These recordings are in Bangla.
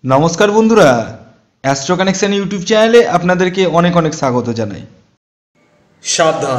নমস্কার বন্ধুরা, অ্যাস্ট্রো কানেকশন ইউটিউব চ্যানেলে আপনাদেরকে অনেক অনেক স্বাগত জানাই। সাবধান।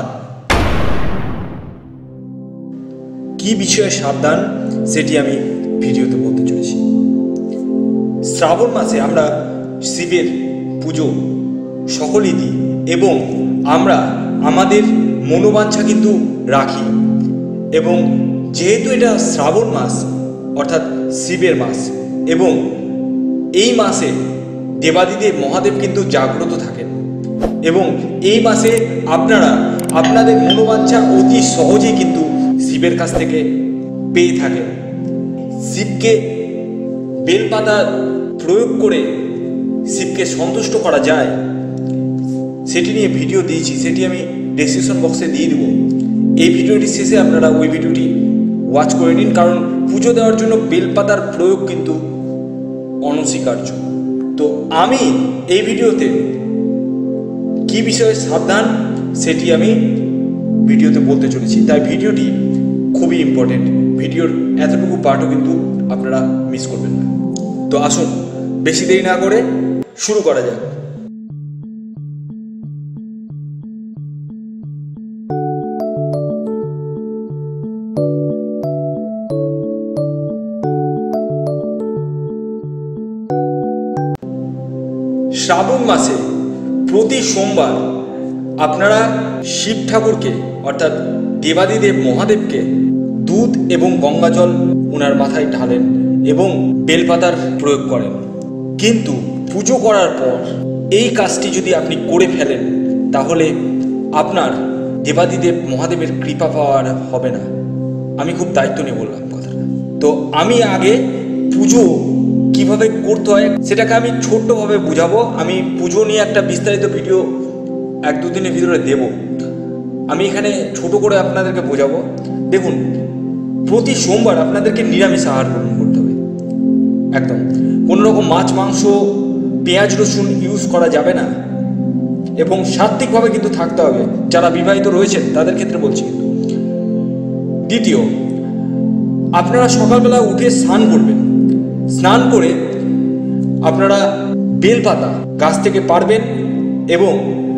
কি বিষয়ে সাবধান সেটি আমি ভিডিওতে বলতে চলেছি। শ্রাবণ মাসে আমরা শিবের পুজো সকলেই দিই এবং আমরা আমাদের মনোবাঞ্ছা কিন্তু রাখি, এবং যেহেতু এটা শ্রাবণ মাস অর্থাৎ শিবের মাস, এবং এই মাসে দেবাদিদেব মহাদেব কিন্তু জাগ্রত থাকেন, এবং এই মাসে আপনারা আপনাদের মনোবাঞ্ছা অতি সহজেই কিন্তু শিবের কাছ থেকে পেয়ে থাকেন। শিবকে বেলপাতা প্রয়োগ করে শিবকে সন্তুষ্ট করা যায় সেটি নিয়ে ভিডিও দিয়েছি, সেটি আমি ডেসক্রিপশন বক্সে দিয়ে দেবো। এই ভিডিওটি শেষে আপনারা ওই ভিডিওটি ওয়াচ করে নিন, কারণ পুজো দেওয়ার জন্য বেলপাতার প্রয়োগ কিন্তু অনস্বীকার্য। তো আমি এই ভিডিওতে কি বিষয়ে সাবধান সেটি আমি ভিডিওতে বলতে চলেছি, তাই ভিডিওটি খুবই ইম্পর্টেন্ট। ভিডিওর এতটুকু পার্টও কিন্তু আপনারা মিস করবেন না। তো আসুন বেশি দেরি না করে শুরু করা যাক। শ্রাবণ মাসে প্রতি সোমবার আপনারা শিব ঠাকুরকে অর্থাৎ দেবাদিদেব মহাদেবকে দুধ এবং গঙ্গা জল ওনার মাথায় ঢালেন এবং বেলপাতার প্রয়োগ করেন। কিন্তু পুজো করার পর এই কাজটি যদি আপনি করে ফেলেন তাহলে আপনার দেবাদিদেব মহাদেবের কৃপা পাওয়ার হবে না। আমি খুব দায়িত্ব নিয়ে বললাম কথাটা। তো আমি আগে পুজো কিভাবে করতে হয় সেটাকে আমি ছোট্টভাবে বুঝাবো। আমি পুজো নিয়ে একটা বিস্তারিত ভিডিও 1-2 দিনের ভিতরে দেব। আমি এখানে ছোট করে আপনাদেরকে বোঝাবো। দেখুন, প্রতি সোমবার আপনাদেরকে নিরামিষ আহার গ্রহণ করতে হবে, একদম কোনো রকম মাছ মাংস পেঁয়াজ রসুন ইউজ করা যাবে না, এবং সাত্ত্বিকভাবে কিন্তু থাকতে হবে। যারা বিবাহিত রয়েছেন তাদের ক্ষেত্রে বলছি। কিন্তু দ্বিতীয়, আপনারা সকালবেলা উঠে স্নান করবেন। স্নান করে আপনারা বেলপাতা গাছ থেকে পাড়বেন, এবং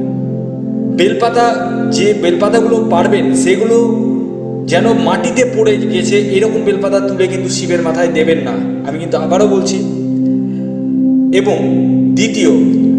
বেলপাতা যে বেলপাতাগুলো পাড়বেন সেগুলো যেন মাটিতে পড়ে গেছে এরকম বেলপাতা তুলে কিন্তু শিবের মাথায় দেবেন না, আমি কিন্তু আবারও বলছি। এবং দ্বিতীয়,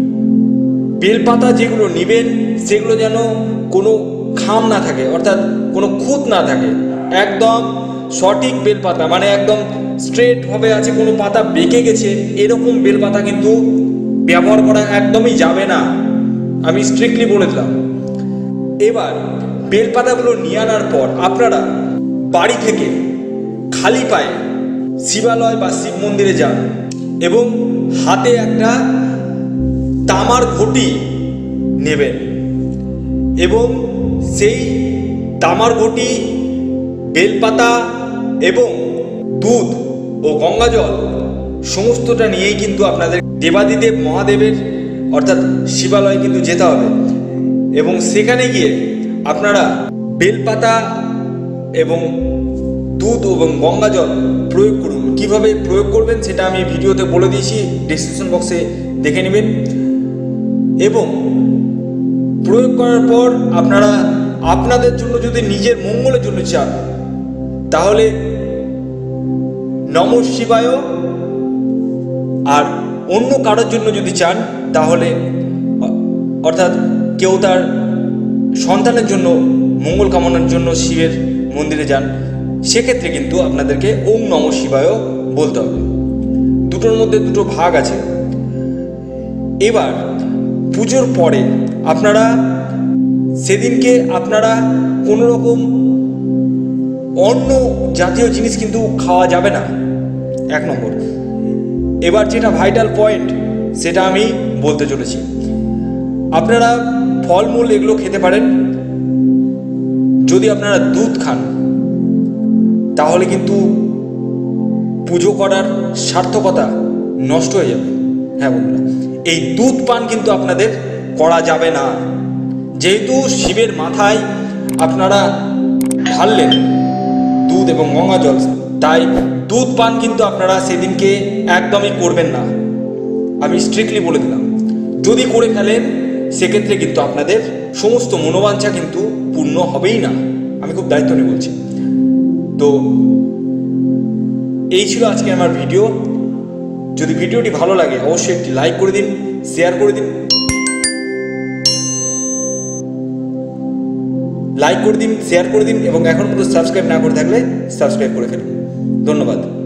বেলপাতা যেগুলো নেবেন সেগুলো যেন কোনো খাম না থাকে, অর্থাৎ কোনো খুঁত না থাকে, একদম সঠিক বেলপাতা, মানে একদম স্ট্রেট ভাবে আছে, কোনো পাতা বেঁকে গেছে এরকম বেলপাতা কিন্তু ব্যবহার করা একদমই যাবে না, আমি স্ট্রিক্টলি বলে দিলাম। এবার বেলপাতাগুলো নিয়ে আনার পর আপনারা বাড়ি থেকে খালি পায়ে শিবালয় বা শিব মন্দিরে যান, এবং হাতে একটা তামার ঘটি নেবেন, এবং সেই তামার ঘটি বেলপাতা এবং দুধ ও গঙ্গা জল সমস্তটা নিয়েই কিন্তু আপনাদের দেবাদিদেব মহাদেবের অর্থাৎ শিবালয়ে কিন্তু যেতে হবে, এবং সেখানে গিয়ে আপনারা বেলপাতা এবং দুধ এবং গঙ্গা জল প্রয়োগ করুন। কিভাবে প্রয়োগ করবেন সেটা আমি ভিডিওতে বলে দিয়েছি, ডেসক্রিপশন বক্সে দেখে নেবেন। এবং প্রয়োগ করার পর আপনারা আপনাদের জন্য যদি নিজের মঙ্গলের জন্য চান তাহলে নমঃ শিবায়, আর অন্য কারোর জন্য যদি চান তাহলে অর্থাৎ কেউ তার সন্তানের জন্য মঙ্গল কামনার জন্য শিবের মন্দিরে যান, সেক্ষেত্রে কিন্তু আপনাদেরকে ওম নমঃ শিবায় বলতে হবে। দুটোর মধ্যে দুটো ভাগ আছে। এবার পুজোর পরে আপনারা সেদিনকে আপনারা কোনো রকম অন্য জাতীয় জিনিস কিন্তু খাওয়া যাবে না, 1 নম্বর। এবার যেটা ভাইটাল পয়েন্ট সেটা আমি বলতে চলেছি। আপনারা ফলমূল এগুলো খেতে পারেন। যদি আপনারা দুধ খান তাহলে কিন্তু পুজো করার সার্থকতা নষ্ট হয়ে যাবে। হ্যাঁ বন্ধুরা, এই দুধ পান কিন্তু আপনাদের করা যাবে না। যেহেতু শিবের মাথায় আপনারা ঢাললেন দুধ এবং গঙ্গা জল, তাই দুধ পান কিন্তু আপনারা সেদিনকে একদমই করবেন না। আমি স্ট্রিক্টলি বলে দিলাম, যদি করে ফেলেন সেক্ষেত্রে কিন্তু আপনাদের সমস্ত মনোবাঞ্ছা কিন্তু পূর্ণ হবেই না। আমি খুব দায়িত্ব নিয়ে বলছি। তো এই ছিল আজকে আমার ভিডিও। যদি ভিডিওটি ভালো লাগে অবশ্যই একটি লাইক করে দিন, শেয়ার করে দিন, শেয়ার করে দিন এবং এখন পর্যন্ত সাবস্ক্রাইব না করে থাকলে সাবস্ক্রাইব করে ফেলুন। ধন্যবাদ।